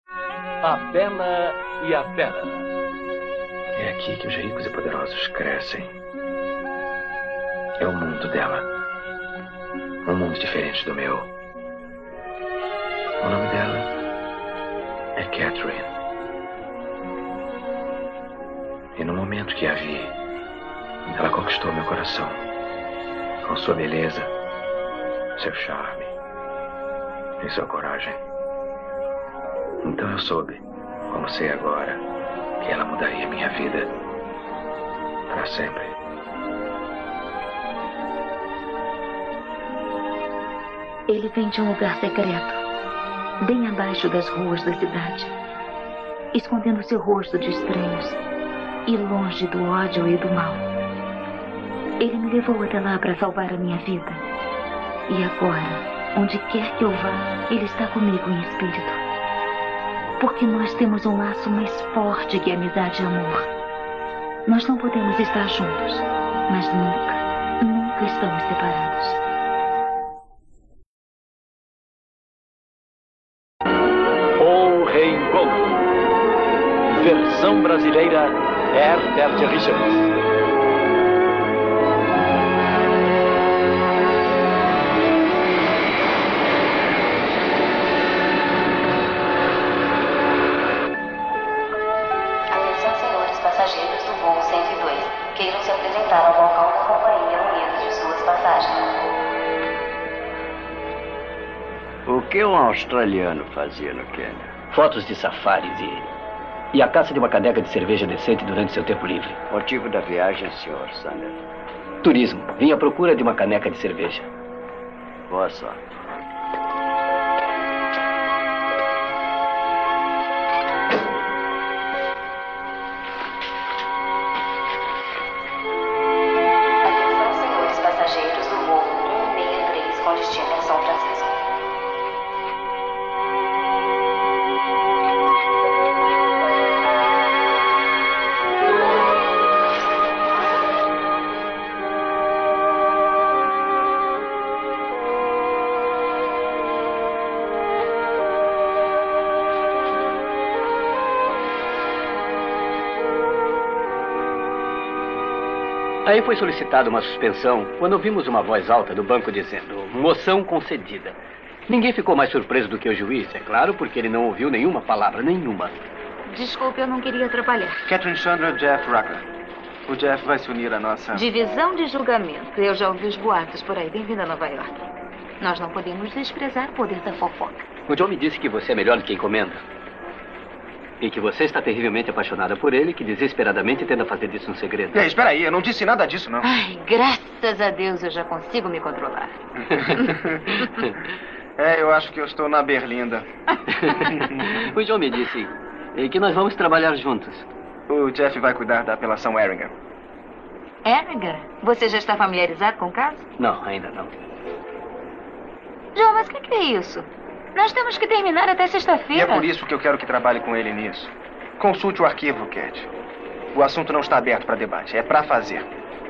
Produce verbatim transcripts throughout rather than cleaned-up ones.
A Bela e a Fera. É aqui que os ricos e poderosos crescem. É o mundo dela. Um mundo diferente do meu. O nome dela é Catherine. E no momento que a vi, ela conquistou meu coração. Com sua beleza, seu charme e sua coragem. Então eu soube, como sei agora, que ela mudaria minha vida para sempre. Ele vem de um lugar secreto, bem abaixo das ruas da cidade, escondendo seu rosto de estranhos e longe do ódio e do mal. Ele me levou até lá para salvar a minha vida. E agora, onde quer que eu vá, ele está comigo em espírito. Porque nós temos um laço mais forte que amizade e amor. Nós não podemos estar juntos, mas nunca, nunca estamos separados. O Reencontro. Versão brasileira, Herbert Richards. Queiram se apresentar ao balcão da companhia munidos de suas passagens. O que um australiano fazia no Quênia? Fotos de safaris e... e a caça de uma caneca de cerveja decente durante seu tempo livre. Motivo da viagem, senhor Sander? Turismo. Vim à procura de uma caneca de cerveja. Boa sorte. Aí foi solicitada uma suspensão quando ouvimos uma voz alta do banco dizendo moção concedida. Ninguém ficou mais surpreso do que o juiz, é claro, porque ele não ouviu nenhuma palavra, nenhuma. Desculpe, eu não queria atrapalhar. Catherine Chandra, Jeff Rucker. O Jeff vai se unir à nossa... Divisão de julgamento. Eu já ouvi os boatos por aí. Bem-vindo a Nova York. Nós não podemos desprezar o poder da fofoca. O John me disse que você é melhor do que encomenda. E que você está terrivelmente apaixonada por ele, que desesperadamente tenta fazer disso um segredo. Ei, espera aí, eu não disse nada disso, não. Ai, graças a Deus eu já consigo me controlar. É, eu acho que eu estou na Berlinda. O John me disse que nós vamos trabalhar juntos. O Jeff vai cuidar da apelação Erringer. Erringer? Você já está familiarizado com o caso? Não, ainda não. John, mas o que, que é isso? Nós temos que terminar até sexta-feira. E é por isso que eu quero que trabalhe com ele nisso. Consulte o arquivo, Cat. O assunto não está aberto para debate. É para fazer.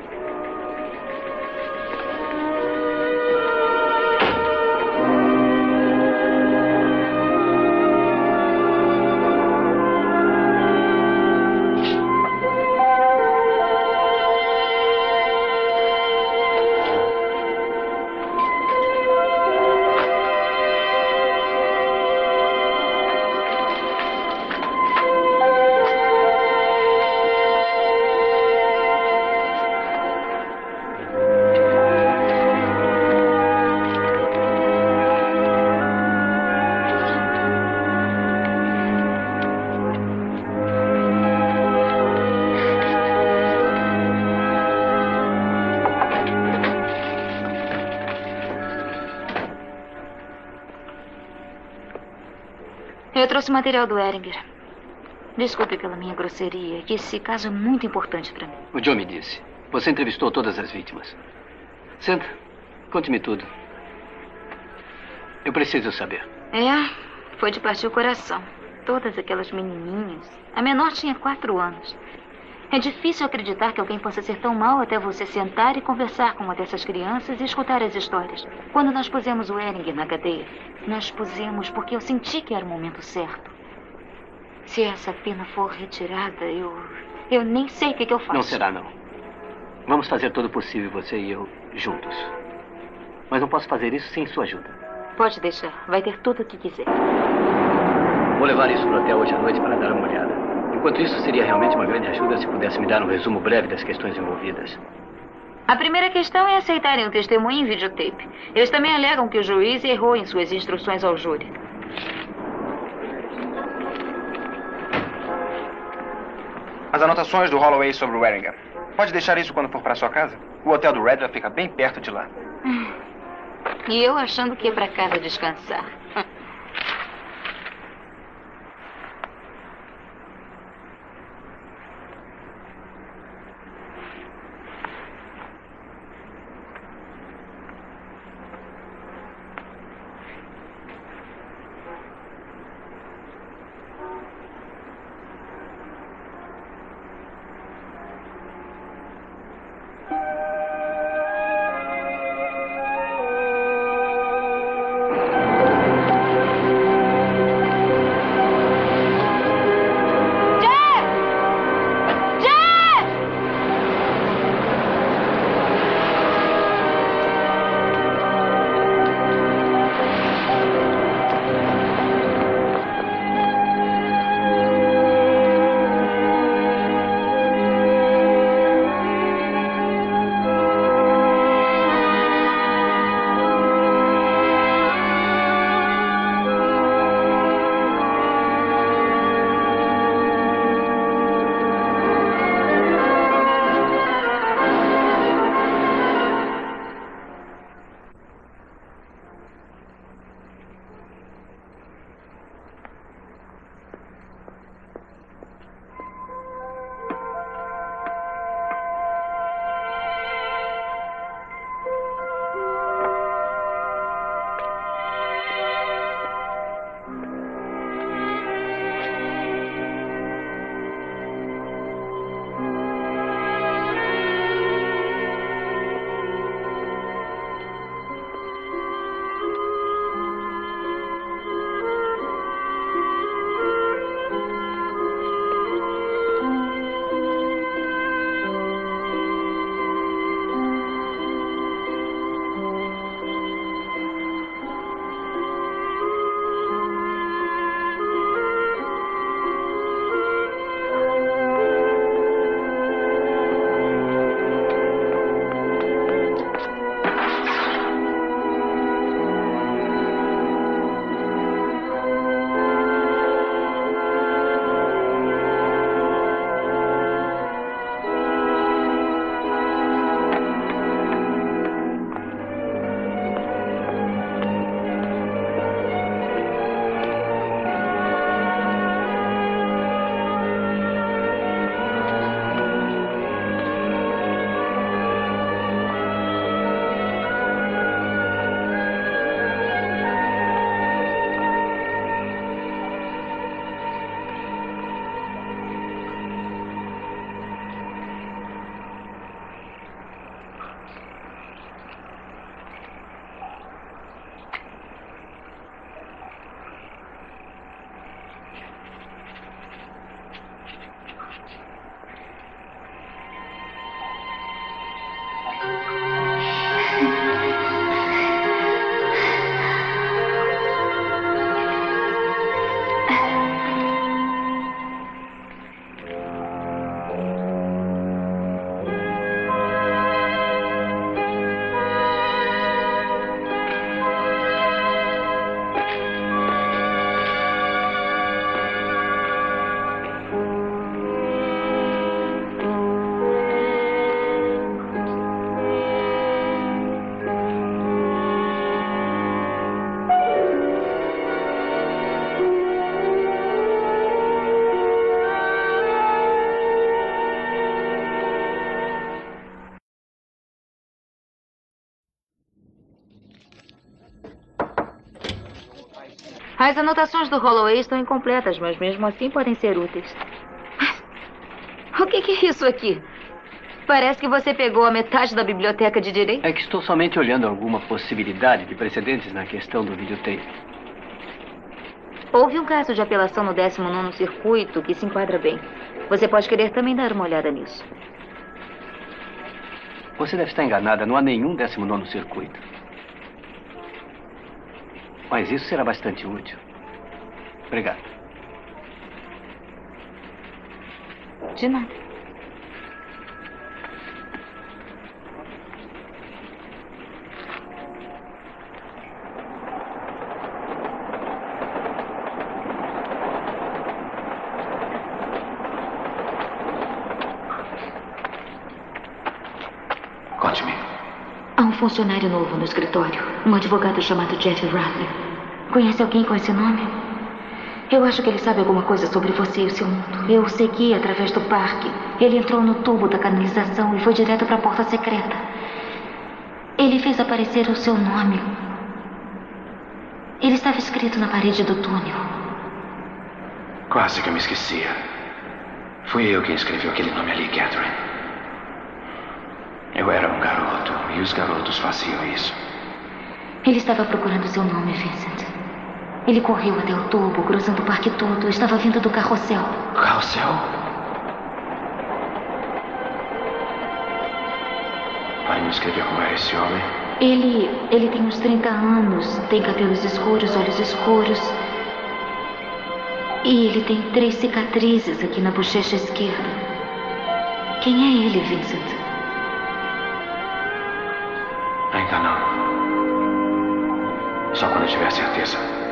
Eu trouxe o material do Erringer. Desculpe pela minha grosseria, que esse caso é muito importante para mim. O John me disse. Você entrevistou todas as vítimas. Senta. Conte-me tudo. Eu preciso saber. É, foi de partir o coração. Todas aquelas menininhas. A menor tinha quatro anos. É difícil acreditar que alguém possa ser tão mal até você sentar e conversar com uma dessas crianças e escutar as histórias. Quando nós pusemos o Erringer na cadeia, nós pusemos porque eu senti que era o momento certo. Se essa pena for retirada, eu... Eu nem sei o que, que eu faço. Não será, não. Vamos fazer todo o possível, você e eu, juntos. Mas não posso fazer isso sem sua ajuda. Pode deixar. Vai ter tudo o que quiser. Vou levar isso para o hotel hoje à noite para dar uma olhada. Enquanto isso, seria realmente uma grande ajuda se pudesse me dar um resumo breve das questões envolvidas. A primeira questão é aceitarem o testemunho em videotape. Eles também alegam que o juiz errou em suas instruções ao júri. As anotações do Holloway sobre o Waringham. Pode deixar isso quando for para sua casa? O hotel do Red fica bem perto de lá. E eu achando que ia para casa descansar. As anotações do Holloway estão incompletas, mas mesmo assim podem ser úteis. O que, que é isso aqui? Parece que você pegou a metade da biblioteca de direito. É que estou somente olhando alguma possibilidade de precedentes na questão do videotape. Houve um caso de apelação no décimo nono circuito que se enquadra bem. Você pode querer também dar uma olhada nisso. Você deve estar enganada. Não há nenhum décimo nono circuito. Mas isso será bastante útil. Obrigado. De nada. Conte-me. Há um funcionário novo no escritório. Um advogado chamado Jeff Rattler. Conhece alguém com esse nome? Eu acho que ele sabe alguma coisa sobre você e o seu mundo. Eu o segui através do parque. Ele entrou no tubo da canalização e foi direto para a porta secreta. Ele fez aparecer o seu nome. Ele estava escrito na parede do túnel. Quase que eu me esquecia. Fui eu quem escreveu aquele nome ali, Catherine. Eu era um garoto e os garotos faziam isso. Ele estava procurando seu nome, Vincent. Ele correu até o tubo, cruzando o parque todo. Estava vindo do carrossel. Carrossel? Vai me escrever como era esse homem? Ele, ele tem uns trinta anos. Tem cabelos escuros, olhos escuros. E ele tem três cicatrizes aqui na bochecha esquerda. Quem é ele, Vincent? Ainda não. Só quando eu tiver certeza.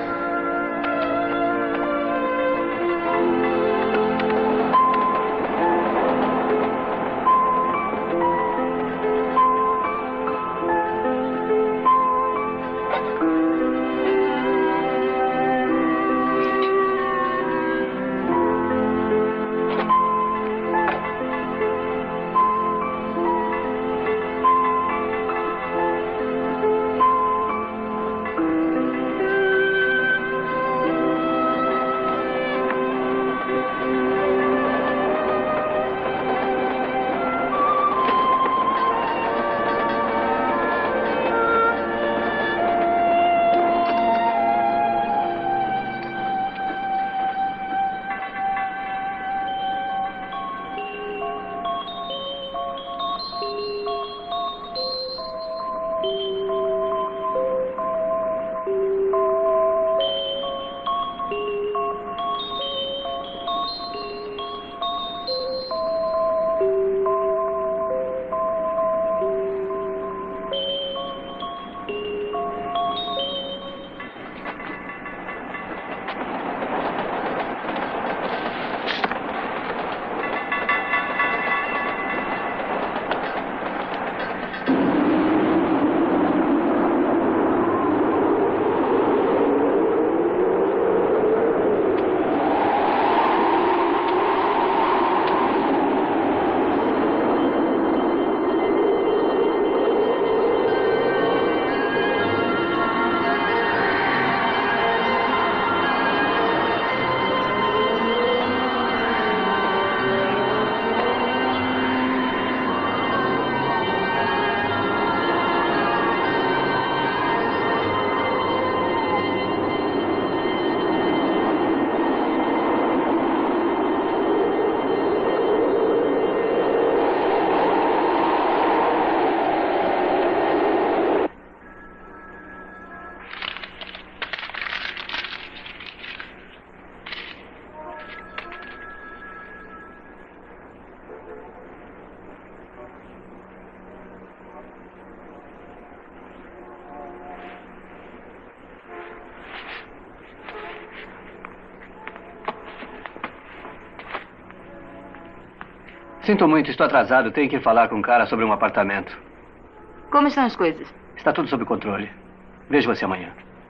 Sinto muito, estou atrasado. Tenho que falar com um cara sobre um apartamento. Como estão as coisas? Está tudo sob controle. Vejo você amanhã.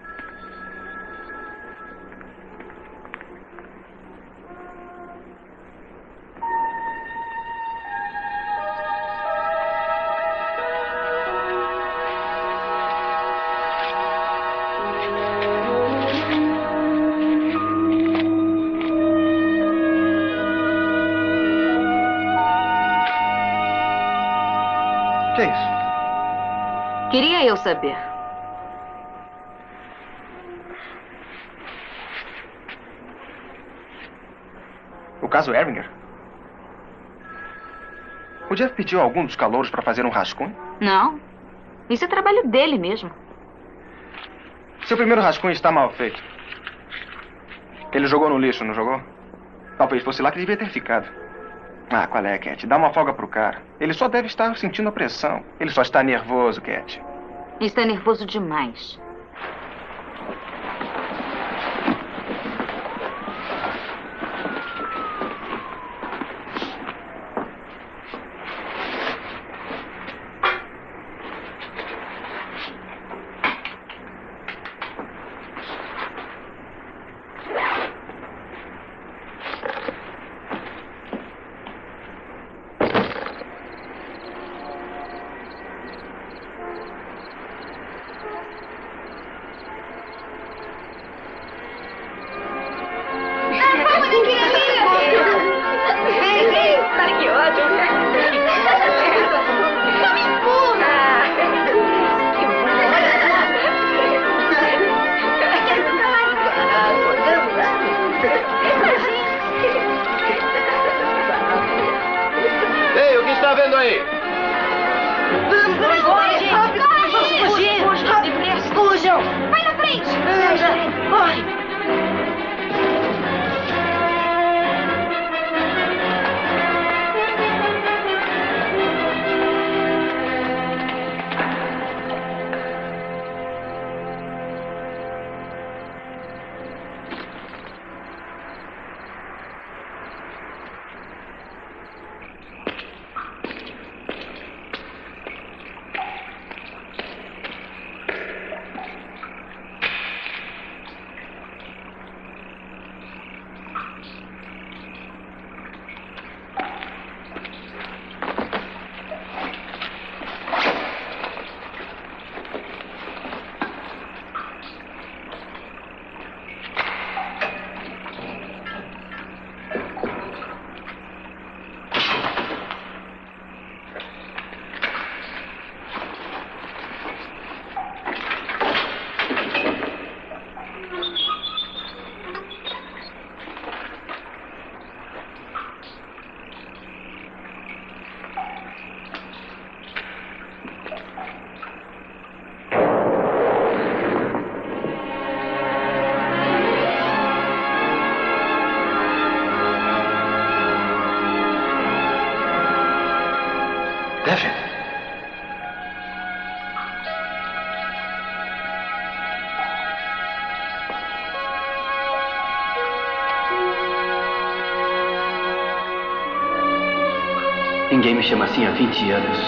Que é isso? Queria eu saber. O caso Erwinger? O Jeff pediu a algum dos calouros para fazer um rascunho? Não. Isso é trabalho dele mesmo. Seu primeiro rascunho está mal feito. Ele jogou no lixo, não jogou? Talvez fosse lá que devia ter ficado. Ah, qual é, Cat? Dá uma folga pro cara. Ele só deve estar sentindo a pressão. Ele só está nervoso, Cat. Está nervoso demais. Ninguém me chama assim há vinte anos.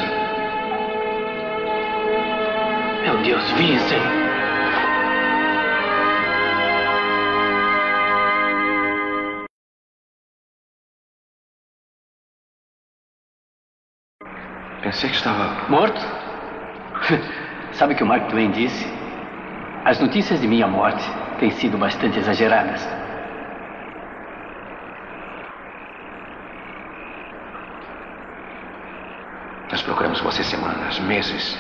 Meu Deus, Vincent! Pensei que estava... Morto? Sabe o que o Mark Twain disse? As notícias de minha morte têm sido bastante exageradas. Nós procuramos você semanas, meses.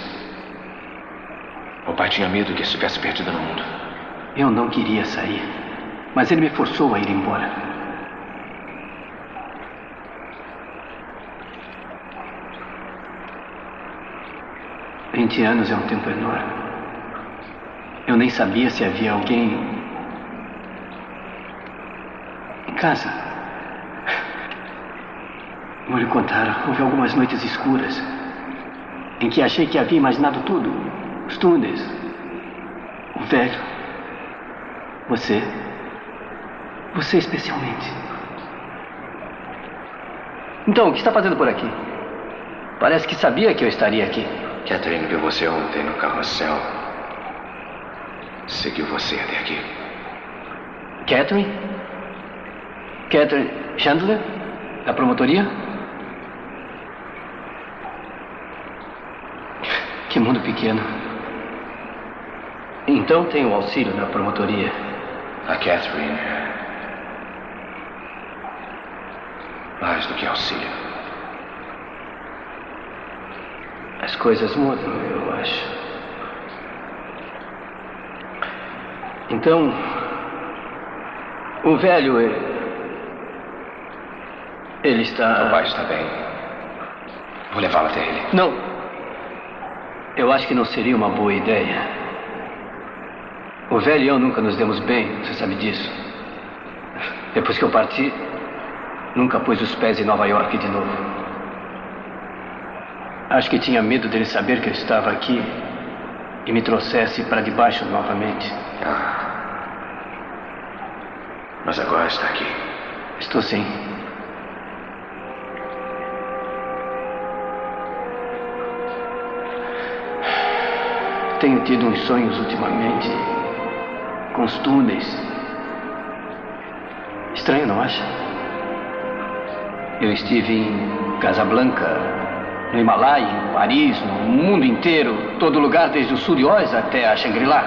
O pai tinha medo que estivesse perdido no mundo. Eu não queria sair, mas ele me forçou a ir embora. Vinte anos é um tempo enorme. Eu nem sabia se havia alguém em casa. Vou lhe contar, houve algumas noites escuras em que achei que havia imaginado tudo. Os túneis, o velho, você, você especialmente. Então, o que está fazendo por aqui? Parece que sabia que eu estaria aqui. Catherine viu você ontem no carrossel. Seguiu você até aqui. Catherine? Catherine Chandler, da promotoria? Que mundo pequeno. Então tem o auxílio da promotoria. A Catherine. Mais do que auxílio. As coisas mudam, eu acho. Então, o velho Ele está... O pai está bem. Vou levá-lo até ele. Não. Eu acho que não seria uma boa ideia. O velho e eu nunca nos demos bem, você sabe disso. Depois que eu parti, nunca pus os pés em Nova York de novo. Acho que tinha medo dele saber que eu estava aqui e me trouxesse para debaixo novamente. Ah. Mas agora está aqui. Estou sim. Tenho tido uns sonhos ultimamente com os túneis. Estranho, não acha? Eu estive em Casablanca, no Himalaia, em Paris, no mundo inteiro, todo lugar, desde o sul de Oz até a Shangri-La.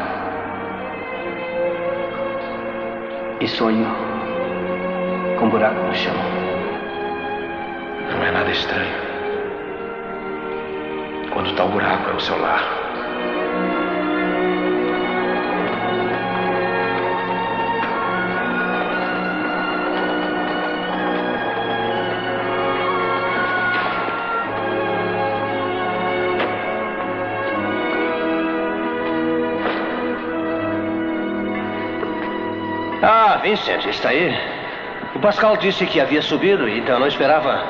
E sonho com um buraco no chão. Não é nada estranho. Quando tal buraco é o seu lar. Ah, Vincent, está aí. O Pascal disse que havia subido, então não esperava.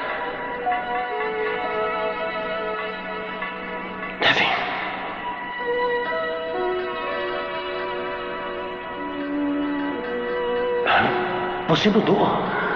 Devin. Ah, você mudou.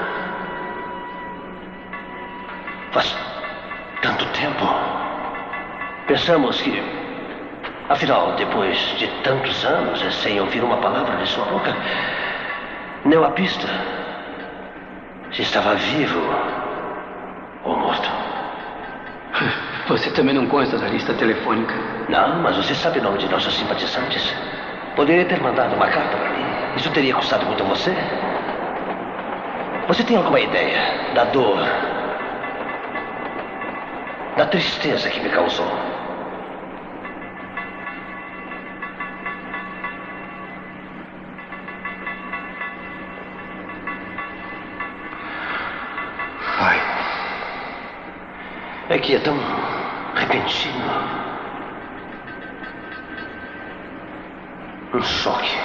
Faz tanto tempo. Pensamos que... Afinal, depois de tantos anos, sem ouvir uma palavra de sua boca, nem uma pista se estava vivo ou morto. Você também não consta da lista telefônica? Não, mas você sabe o nome de nossos simpatizantes. Poderia ter mandado uma carta para mim. Isso teria custado muito a você. Você tem alguma ideia da dor, da tristeza que me causou? É que é tão repentino. Um choque.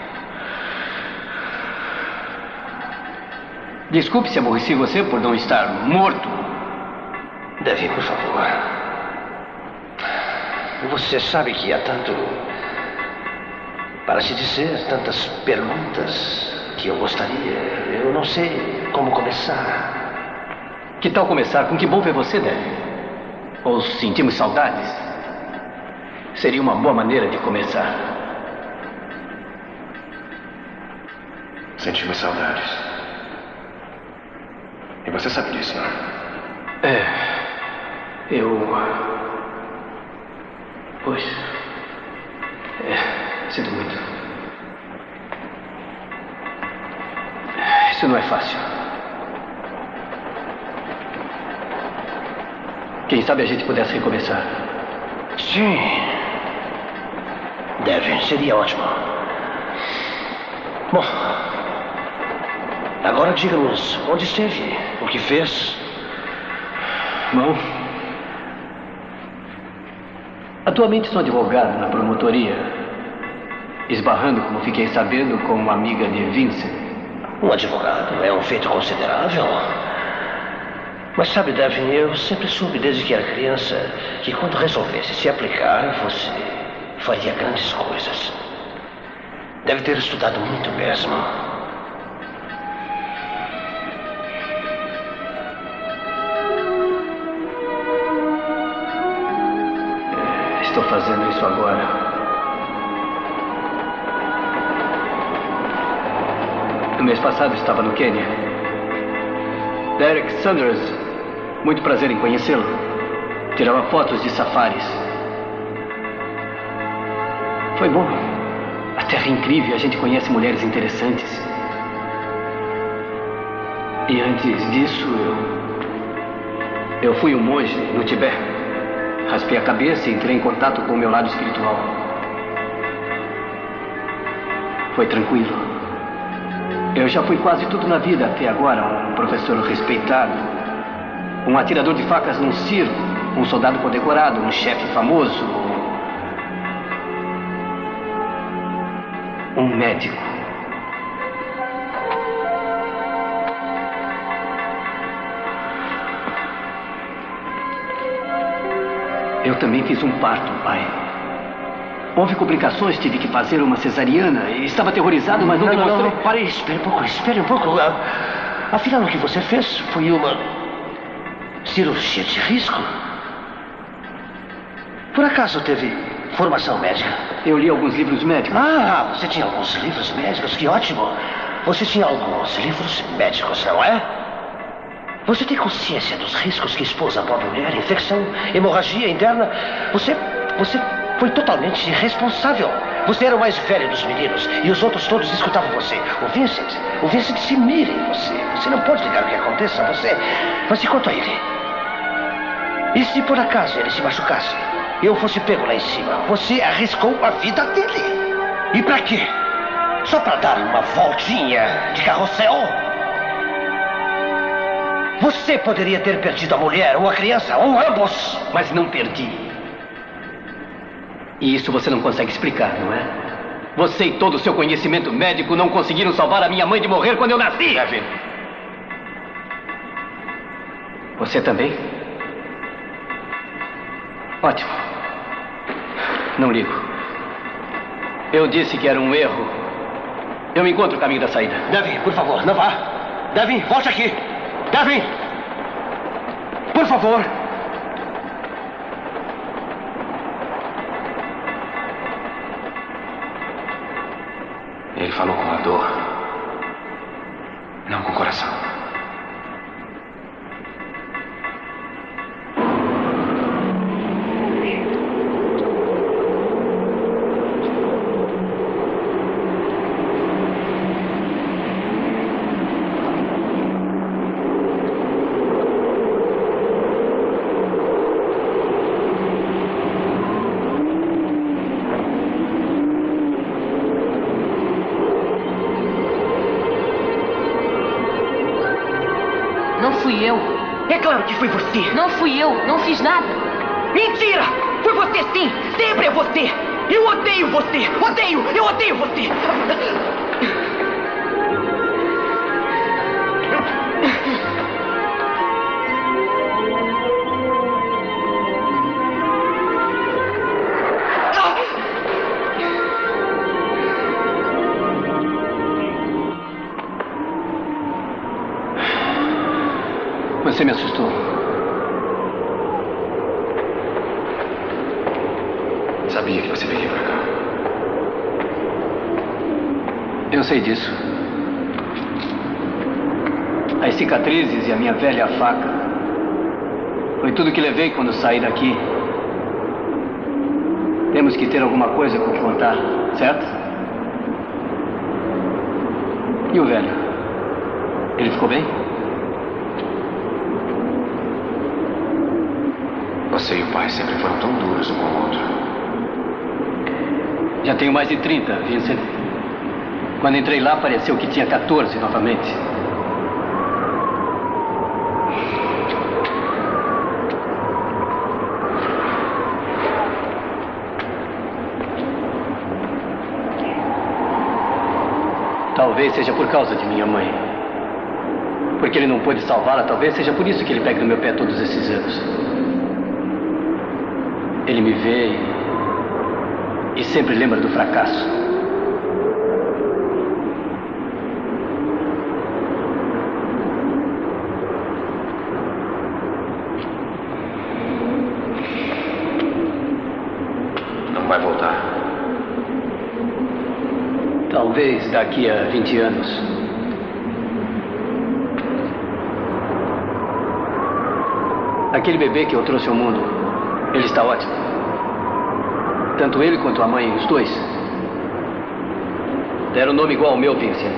Desculpe se aborreci você por não estar morto. Devin, por favor. Você sabe que há tanto para se dizer, tantas perguntas que eu gostaria. Eu não sei como começar. Que tal começar com que bom ver você, Devin? Ou sentimos saudades? Seria uma boa maneira de começar. Sentimos saudades. E você sabe disso, não? É. Eu... Pois... É, sinto muito. Isso não é fácil. Quem sabe a gente pudesse recomeçar. Sim. Devin, seria ótimo. Bom, agora diga-nos onde esteve, o que fez. Bom, atualmente sou advogado na promotoria, esbarrando, como fiquei sabendo, com uma amiga de Vincent. Um advogado é um feito considerável. Mas sabe, Devin, eu sempre soube desde que era criança que quando resolvesse se aplicar, você faria grandes coisas. Deve ter estudado muito mesmo. Estou fazendo isso agora. No mês passado estava no Quênia. Derek Sanders, muito prazer em conhecê-lo. Tirava fotos de safaris. Foi bom. A terra é incrível, a gente conhece mulheres interessantes. E antes disso, eu... Eu fui um monge no Tibete. Raspei a cabeça e entrei em contato com o meu lado espiritual. Foi tranquilo. Eu já fui quase tudo na vida até agora. Um professor respeitado, um atirador de facas num circo, um soldado condecorado, um chefe famoso, um médico. Eu também fiz um parto, pai. Houve complicações, tive que fazer uma cesariana. Estava aterrorizado, mas não, não demonstrei... Não, não, pare, espere um pouco, espere um pouco. Afinal, o que você fez foi uma cirurgia de risco? Por acaso teve formação médica? Eu li alguns livros médicos. Ah, você tinha alguns livros médicos? Que ótimo. Você tinha alguns livros médicos, não é? Você tem consciência dos riscos que expôs a pobre mulher? Infecção, hemorragia interna? Você... você... foi totalmente irresponsável. Você era o mais velho dos meninos e os outros todos escutavam você. O Vincent, o Vincent se mira em você. Você não pode ligar o que aconteça a você. Mas e quanto a ele? E se por acaso ele se machucasse e eu fosse pego lá em cima? Você arriscou a vida dele. E pra quê? Só pra dar uma voltinha de carrossel? Você poderia ter perdido a mulher ou a criança, ou ambos. Mas não perdi. E isso você não consegue explicar, não é? Você e todo o seu conhecimento médico não conseguiram salvar a minha mãe de morrer quando eu nasci. Devin. Você também? Ótimo. Não ligo. Eu disse que era um erro. Eu encontro o caminho da saída. Devin, por favor, não vá. Devin, volte aqui. Devin! Por favor. Ele falou com a dor, não com o coração. É claro que foi você. Não fui eu, não fiz nada. Mentira! Foi você sim! Sempre é você! Eu odeio você! Odeio! Eu odeio você! Você me assustou. Sabia que você viria pra cá. Eu sei disso. As cicatrizes e a minha velha faca. Foi tudo que levei quando saí daqui. Temos que ter alguma coisa com que contar, certo? E o velho? Ele ficou bem? Você e o pai sempre foram tão duros um com o outro. Já tenho mais de trinta, Vincent. Quando entrei lá, pareceu que tinha quatorze novamente. Talvez seja por causa de minha mãe. Porque ele não pôde salvá-la, talvez seja por isso que ele pega no meu pé todos esses anos. Ele me vê e sempre lembra do fracasso. Não vai voltar. Talvez daqui a vinte anos. Aquele bebê que eu trouxe ao mundo, ele está ótimo. Tanto ele quanto a mãe, os dois. Deram um nome igual ao meu, Vincent.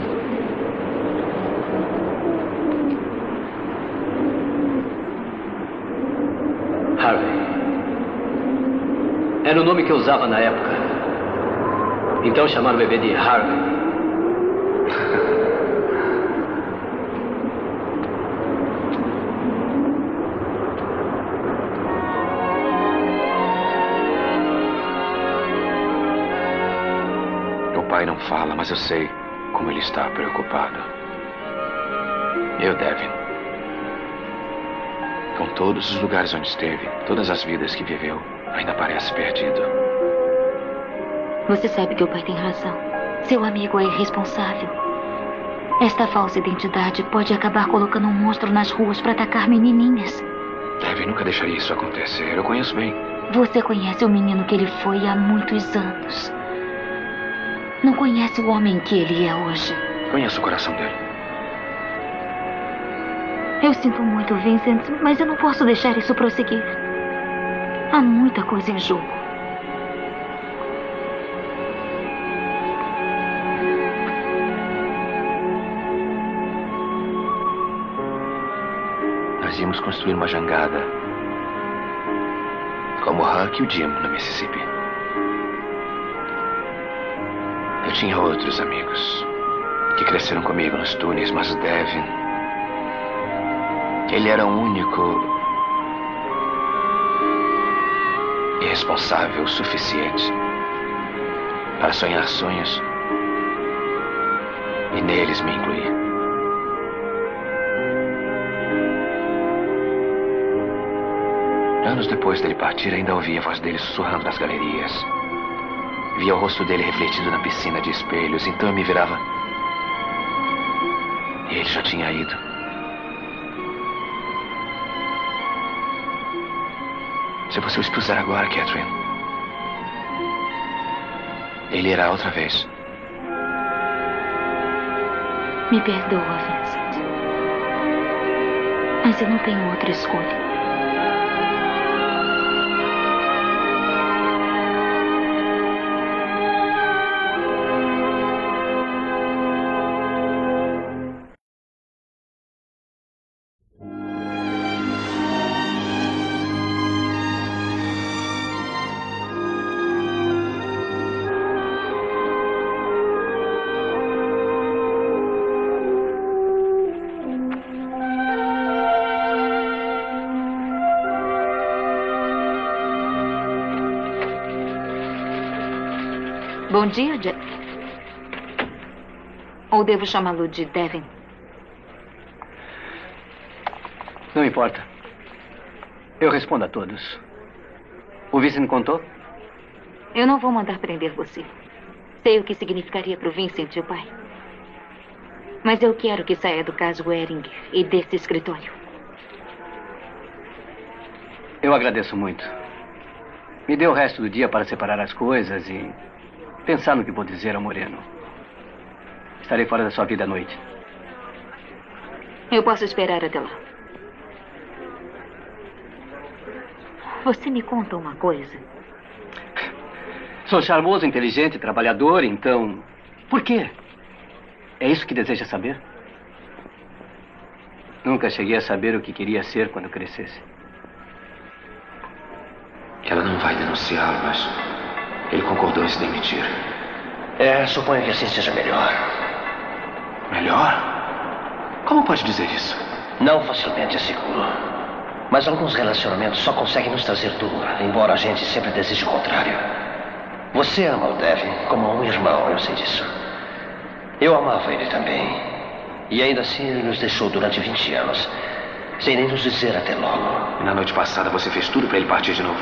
Harvey. Era o nome que eu usava na época. Então chamaram o bebê de Harvey. mas eu sei como ele está preocupado. Eu, Devin, com todos os lugares onde esteve, todas as vidas que viveu, ainda parece perdido. Você sabe que o pai tem razão. Seu amigo é irresponsável. Esta falsa identidade pode acabar colocando um monstro nas ruas para atacar menininhas. Devin, nunca deixaria isso acontecer. Eu conheço bem. Você conhece o menino que ele foi há muitos anos. Não conhece o homem que ele é hoje. Conheço o coração dele. Eu sinto muito, Vincent, mas eu não posso deixar isso prosseguir. Há muita coisa em jogo. Nós íamos construir uma jangada, como o Huck e o Jim no Mississippi. Eu tinha outros amigos que cresceram comigo nos túneis, mas o Devin, ele era o único irresponsável o suficiente para sonhar sonhos e neles me incluir. Anos depois dele partir, ainda ouvia a voz dele sussurrando nas galerias. Via o rosto dele refletido na piscina de espelhos, então eu me virava. E ele já tinha ido. Se você o expuser agora, Catherine, ele irá outra vez. Me perdoa, Vincent. Mas eu não tenho outra escolha. Bom dia, Jack. Ou devo chamá-lo de Devin? Não importa. Eu respondo a todos. O Vincent contou? Eu não vou mandar prender você. Sei o que significaria para o Vincent e o pai. Mas eu quero que saia do caso Ehringer e desse escritório. Eu agradeço muito. Me dê o resto do dia para separar as coisas e pensar no que vou dizer ao Moreno. Estarei fora da sua vida à noite. Eu posso esperar até lá. Você me conta uma coisa. Sou charmoso, inteligente, trabalhador, então... Por quê? É isso que deseja saber? Nunca cheguei a saber o que queria ser quando crescesse. Ela não vai denunciá-lo, mas ele concordou em se demitir. É, suponho que assim seja melhor. Melhor? Como pode dizer isso? Não facilmente, é seguro. Mas alguns relacionamentos só conseguem nos trazer dor, embora a gente sempre deseje o contrário. Você ama o Devin como um irmão, eu sei disso. Eu amava ele também. E ainda assim ele nos deixou durante vinte anos, sem nem nos dizer até logo. E na noite passada você fez tudo para ele partir de novo.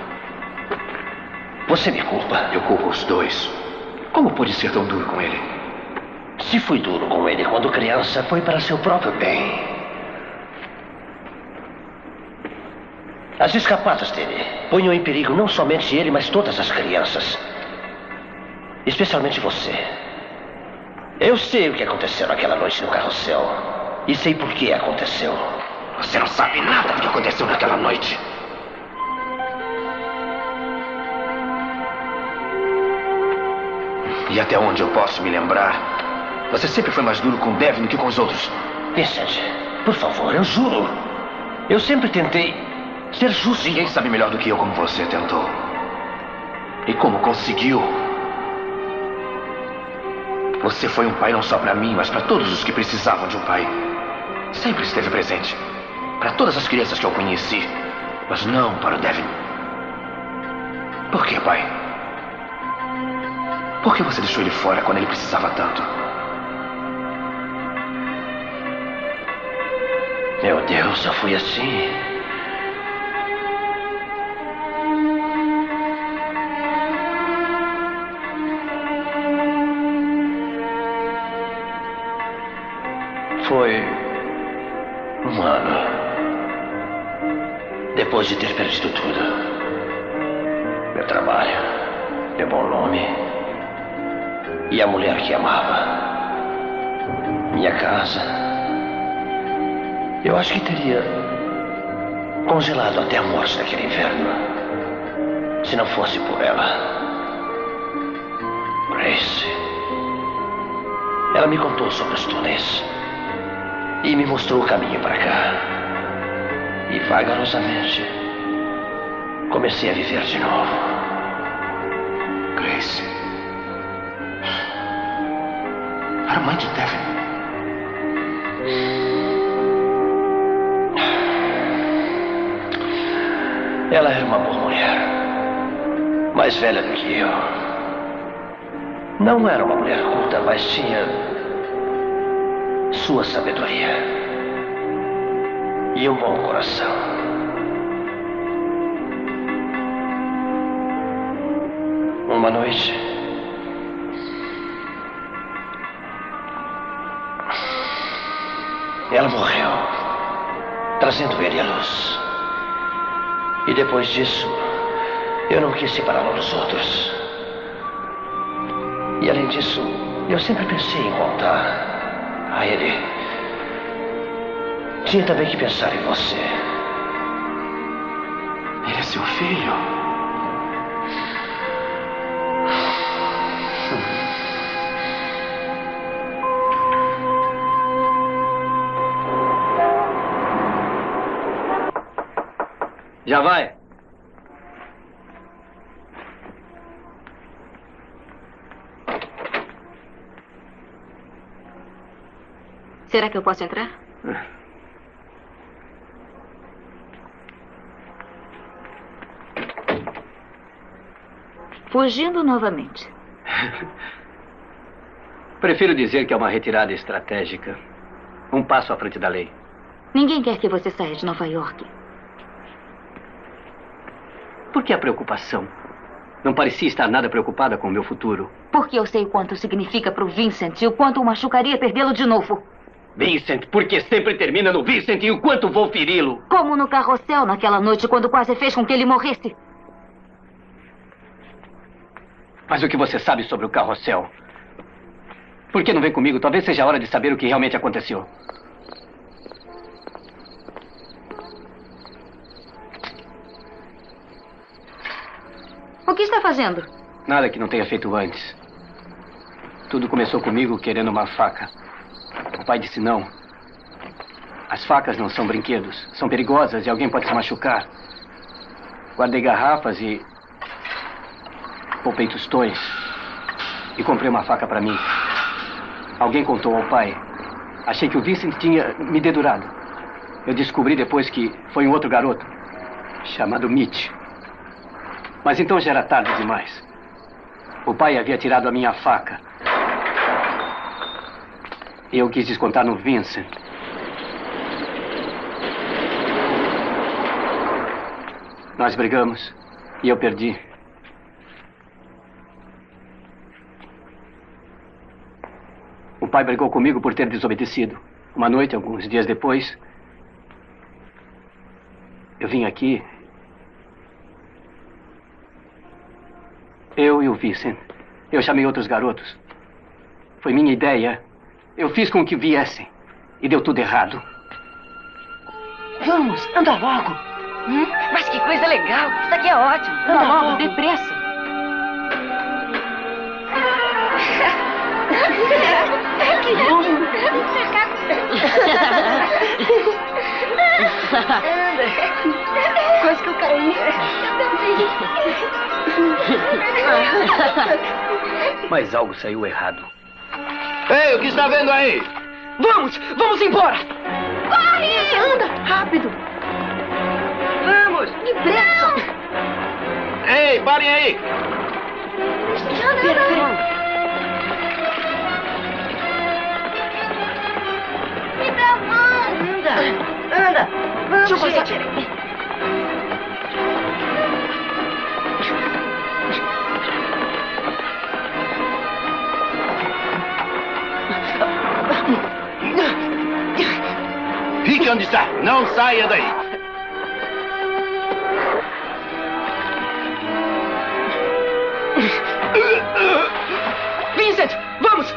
Você me culpa. Eu culpo os dois. Como pôde ser tão duro com ele? Se fui duro com ele quando criança, foi para seu próprio bem. As escapadas dele punham em perigo não somente ele, mas todas as crianças. Especialmente você. Eu sei o que aconteceu naquela noite no carrossel. E sei por que aconteceu. Você não sabe nada do que aconteceu naquela noite. E até onde eu posso me lembrar, você sempre foi mais duro com o Devin do que com os outros. Vincent, por favor, eu juro. Eu sempre tentei ser justo. Ninguém sabe melhor do que eu como você tentou. E como conseguiu. Você foi um pai não só para mim, mas para todos os que precisavam de um pai. Sempre esteve presente. Para todas as crianças que eu conheci. Mas não para o Devin. Por que, pai? Por que você deixou ele fora quando ele precisava tanto? Meu Deus, só fui assim. Foi um ano. Depois de ter perdido tudo. Meu trabalho, meu bom nome e a mulher que amava. Minha casa. Eu acho que teria congelado até a morte daquele inverno. Se não fosse por ela. Grace. Ela me contou sobre os túneis. E me mostrou o caminho para cá. E vagarosamente comecei a viver de novo. Grace. Era a mãe de Devin. Ela era uma boa mulher. Mais velha do que eu. Não era uma mulher culta, mas tinha sua sabedoria e um bom coração. Uma noite, ela morreu, trazendo ele à luz. E depois disso, eu não quis separá-la dos outros. E além disso, eu sempre pensei em contar a ele. Tinha também que pensar em você. Ele é seu filho? Já vai? Será que eu posso entrar? Fugindo novamente. Prefiro dizer que é uma retirada estratégica. Um passo à frente da lei. Ninguém quer que você saia de Nova York. Por que a preocupação? Não parecia estar nada preocupada com o meu futuro. Porque eu sei o quanto significa para o Vincent e o quanto o machucaria perdê-lo de novo. Vincent, porque sempre termina no Vincent e o quanto vou feri-lo. Como no carrossel naquela noite, quando quase fez com que ele morresse. Mas o que você sabe sobre o carrossel? Por que não vem comigo? Talvez seja a hora de saber o que realmente aconteceu. O que está fazendo? Nada que não tenha feito antes. Tudo começou comigo querendo uma faca. O pai disse não. As facas não são brinquedos. São perigosas e alguém pode se machucar. Guardei garrafas e poupei tostões. E comprei uma faca para mim. Alguém contou ao pai. Achei que o Vincent tinha me dedurado. Eu descobri depois que foi um outro garoto, chamado Mitch. Mas então já era tarde demais. O pai havia tirado a minha faca. Eu quis descontar no Vincent. Nós brigamos e eu perdi. O pai brigou comigo por ter desobedecido. Uma noite, alguns dias depois, eu vim aqui. Eu e o Vincent. Eu chamei outros garotos. Foi minha ideia. Eu fiz com que viessem. E deu tudo errado. Vamos, anda logo. Hum? Mas que coisa legal. Isso aqui é ótimo. Anda, anda logo, logo, depressa. Que lindo. Quase que eu caí. Mas algo saiu errado. Ei, o que está vendo aí? Vamos, vamos embora. Corre! Anda, rápido. Vamos. Depressa. Ei, parem aí. Anda, anda. Deixa eu passar. Fique onde está. Não saia daí. Vincent, vamos!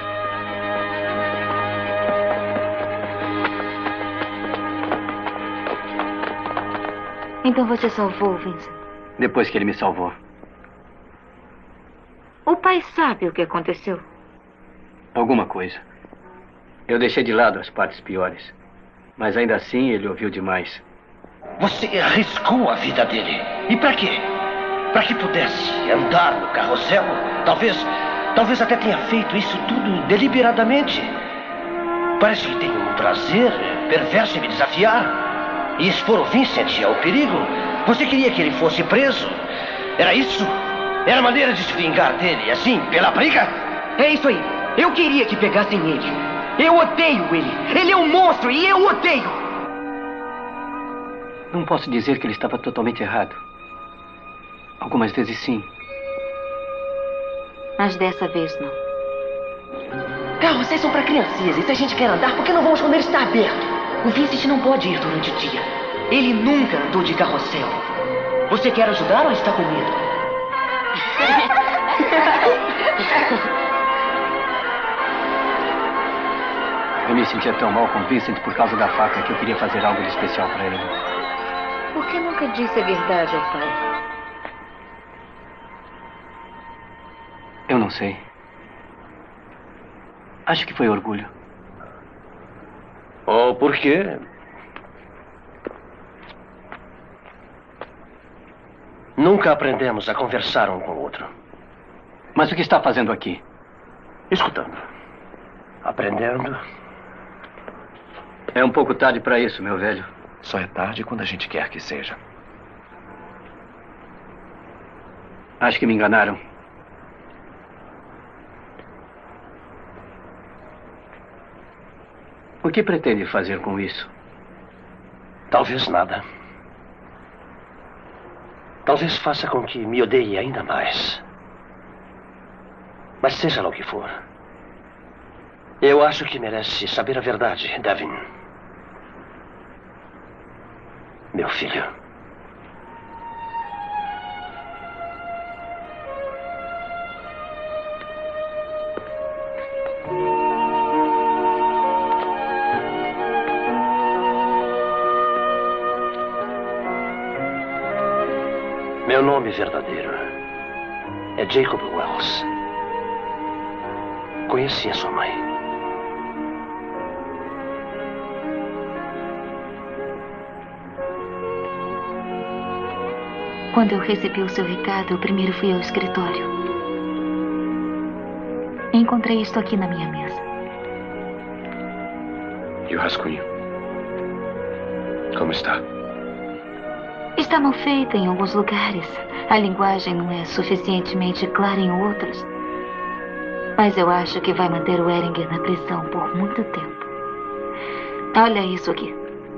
Então você salvou o Vincent? Depois que ele me salvou. O pai sabe o que aconteceu? Alguma coisa. Eu deixei de lado as partes piores. Mas ainda assim ele ouviu demais. Você arriscou a vida dele. E para quê? Para que pudesse andar no carrossel? Talvez, talvez até tenha feito isso tudo deliberadamente. Parece que tem um prazer perverso em me desafiar e expor o Vincent ao perigo. Você queria que ele fosse preso? Era isso? Era a maneira de se vingar dele, assim, pela briga? É isso aí. Eu queria que pegassem ele. Eu odeio ele. Ele é um monstro e eu odeio. Não posso dizer que ele estava totalmente errado. Algumas vezes sim. Mas dessa vez não. Carros, vocês são para criancinhas. E se a gente quer andar, por que não vamos quando ele está aberto? O Vincent não pode ir durante o dia. Ele nunca andou de carrossel. Você quer ajudar ou está com medo? Eu me sentia tão mal com Vincent por causa da faca que eu queria fazer algo de especial para ele. Por que nunca disse a verdade ao pai? Eu não sei. Acho que foi orgulho. Oh, por quê? Nunca aprendemos a conversar um com o outro. Mas o que está fazendo aqui? Escutando. Aprendendo. É um pouco tarde para isso, meu velho. Só é tarde quando a gente quer que seja. Acho que me enganaram. O que pretende fazer com isso? Talvez nada. Talvez faça com que me odeie ainda mais. Mas seja lá o que for, eu acho que merece saber a verdade, Devin. Meu filho. Meu nome verdadeiro é Jacob Wells. Conheci a sua mãe. Quando eu recebi o seu recado, eu primeiro fui ao escritório. Encontrei isto aqui na minha mesa. E o rascunho? Como está? Está mal feita em alguns lugares. A linguagem não é suficientemente clara em outros. Mas eu acho que vai manter o Eringer na prisão por muito tempo. Olha isso aqui.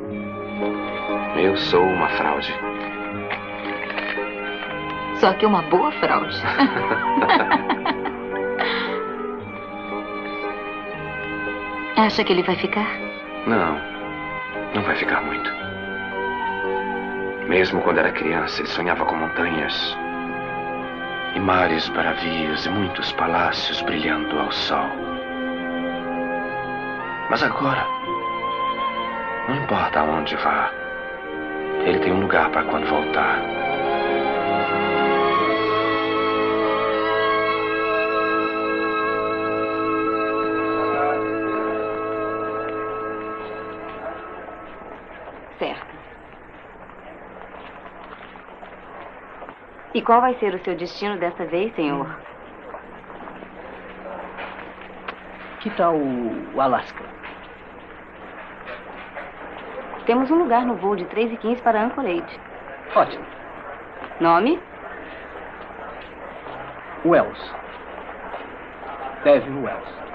Eu sou uma fraude. Só que uma boa fraude. Acha que ele vai ficar? Não, não vai ficar muito. Mesmo quando era criança, ele sonhava com montanhas e mares bravios e muitos palácios brilhando ao sol. Mas agora, não importa aonde vá, ele tem um lugar para quando voltar. Certo. E qual vai ser o seu destino dessa vez, senhor? Que tal o Alasca? Temos um lugar no voo de três e quinze para Anchorage. Ótimo. Nome? Wells. Devin Wells.